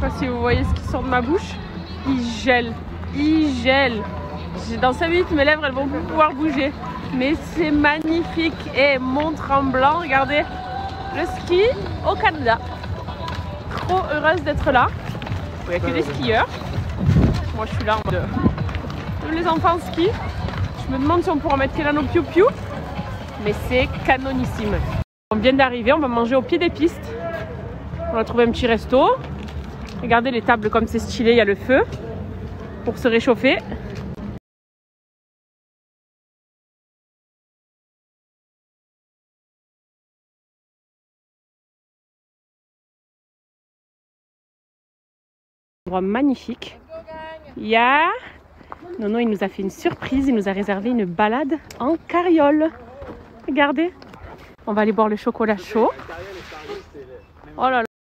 sais pas si vous voyez ce qui sort de ma bouche. Il gèle. Il gèle. Dans 5 minutes, mes lèvres, elles vont plus pouvoir bouger. Mais c'est magnifique. Et Mont-Tremblant, regardez. Le ski au Canada. Trop heureuse d'être là. Il n'y a que des skieurs. Moi, je suis là en mode... Tous les enfants skient. Je me demande si on pourra mettre Kelano Piu Piu. Mais c'est canonissime. On vient d'arriver, on va manger au pied des pistes. On a trouvé un petit resto. Regardez les tables comme c'est stylé, il y a le feu pour se réchauffer. Un endroit magnifique. Nono, il nous a fait une surprise, il nous a réservé une balade en carriole. Regardez. On va aller boire le chocolat chaud. Oh là là.